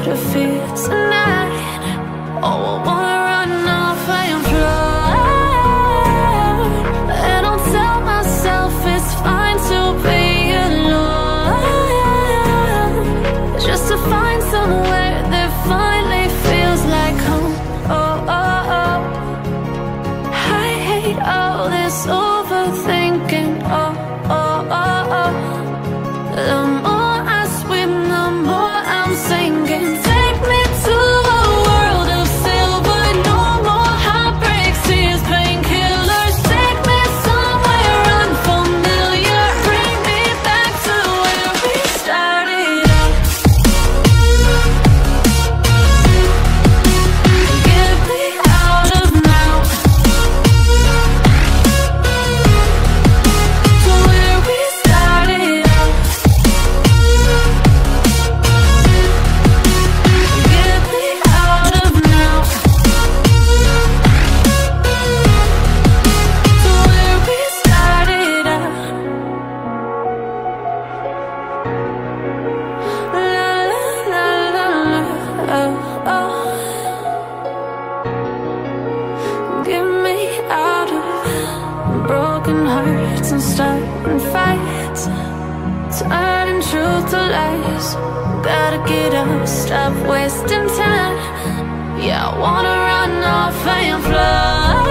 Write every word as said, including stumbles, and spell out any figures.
to feel tonight. Oh, I wanna run off and fly. And I'll tell myself it's fine to be alone, just to find somewhere that finally feels like home. Oh, oh, oh. I hate all this overthinking. Oh, oh, oh, oh. The more I swim, the more I'm sinking. Take me to a world of silver, no more heartbreaks, tears, painkillers. Take me somewhere unfamiliar, bring me back to where we started out. Get me out of now, to where we started out. Get me out of now, to where we started out. La la la la, oh, oh. Get me out of broken hearts and starting fights, turning truth to lies. Gotta get up, stop wasting time. Yeah, I wanna run off and fly.